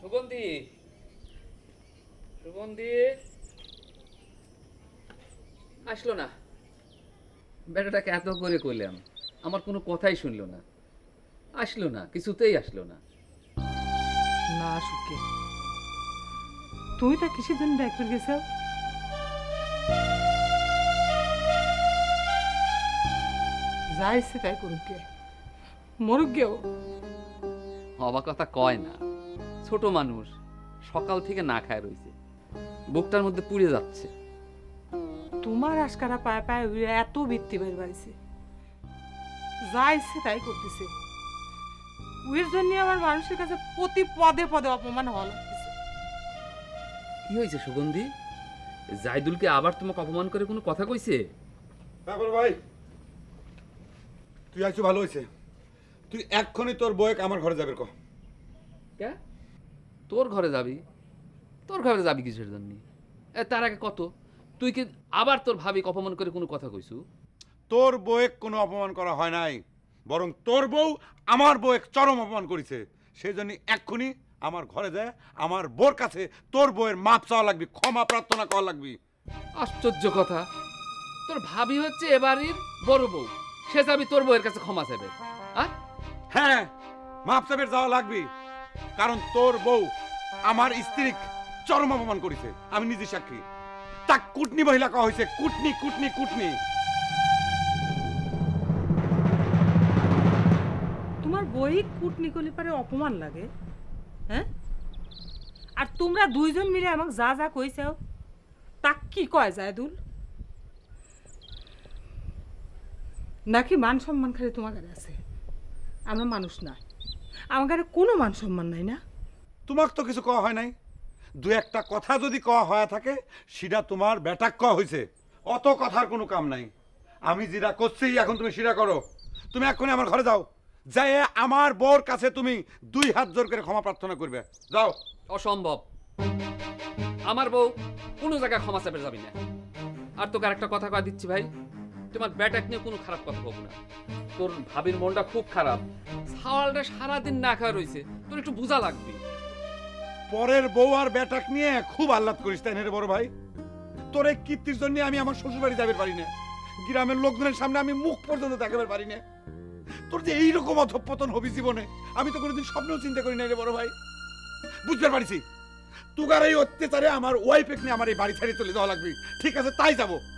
সুগন্ধি, সুগন্ধি আসলো না। বেটাটাকে এত করে কইলাম, আমার কোনো কথাই শুনলো না, আসলো না, কিছুতেই আসলো না। না সুখে, তুই তা কিসের জন্য ডাক করে গেছ? যা ইচ্ছে তাই করুক গে, মরুক গেও। অবাক কথা কয় না, ছোট মানুষ, সকাল থেকে না খায় রয়েছে, বুকটার মধ্যে পুড়ে যাচ্ছে। তোমার আশকারা পায়ে পায়ে উড়ে এত বৃত্তি বের বাড়িছে, যা ইচ্ছে তাই করতেছে। উয়ের জন্য আমার মানুষের কাছে প্রতি পদে পদে অপমান হওয়া লাগতেছে। কি হয়েছে সুগন্ধি? জাইদুলকে আবার তোমাকে অপমান করে কোনো কথা কইছে? তারপর ভাই তুই আইছো ভালো হয়েছে। তুই এক্ষুনি তোর বউকে আমার ঘরে যাবে কহ। কে? তোর ঘরে যাবি? তোর ঘরে যাবি কিসের জন্য? তার আগে কত, তুই কি আবার তোর ভাবিকে অপমান করে কোনো কথা কইছু? তোর বউকে কোনো অপমান করা হয় নাই, বরং তোর বউ আমার বউকে চরম অপমান করেছে। সেই জন্য এক্ষুনি আমার ঘরে যায় আমার বউর কাছে তোর বউয়ের মাপ চাওয়া লাগবে, ক্ষমা প্রার্থনা করা লাগবে। আশ্চর্য কথা, তোর ভাবি হচ্ছে এবারের বড় বউ, সে যাবি তোর বউয়ের কাছে ক্ষমা চাইবে? হ্যাঁ, মাপ চাইবে যাওয়া লাগবে, কারণ তোর বউ আমার স্ত্রী চরম অপমান করেছে। আমি নিজে সাক্ষী। তা কুটনি মহিলা কওয়া হয়েছে, কুটনি কুটনি কুটনি। তোমার বই কুটনি করলে পারে অপমান লাগে? হ্যাঁ, আর তোমরা দুইজন মিলে আমাকে যা যা কইছাও তা কি কয় জায়দুল? নাকি মান সম্মান খালি তোমার কাছে আছে, আমরা মানুষ না? আমার কাছে কোনো মান সম্মান নাই না? তোমাক তো কিছু কওয়া হয় নাই। দু একটা কথা যদি কওয়া হয়ে থাকে সেটা তোমার বেটাক কওয়া হয়েছে। অত কথার কোনো কাম নাই। আমি যেটা করছি এখন তুমি সেটা করো। তুমি এক্ষুনি আমার ঘরে যাও, যাই আমার বউর কাছে তুমি 2 হাত জোর করে ক্ষমা প্রার্থনা করবে। যাও। অসম্ভব, আমার বউ কোনো জায়গায় ক্ষমা চাইবে যাবি না। আর তোকে আরেকটা কথা কয়ে দিচ্ছি ভাই, তোমার ব্যাটাক নিয়ে কোনো খারাপ কথা বলবো না। তোর ভাবির মনটা খুব খারাপ, সাওয়ালটা সারাদিন না খাওয়া রয়েছে, তোর একটু বোঝা লাগবে। পরের বউ আর বেটাক নিয়ে খুব আহ্লাদ করিস তাই না রে বড় ভাই? তোর এই কীর্তির জন্য আমি আমার শ্বশুর বাড়ি যাবে পারি না, গ্রামের লোকজনের সামনে আমি মুখ পর্যন্ত দেখাতে পারি না। তোর যে এইরকম অধঃপতন হবি জীবনে আমি তো কোনোদিন স্বপ্নেও চিন্তা করি না রে বড় ভাই। বুঝতে পারছি তুগার এই অত্যাচারে আমার ওয়াইফ নিয়ে আমার এই বাড়ি ছেড়ে চলে যাওয়া লাগবে। ঠিক আছে, তাই যাবো।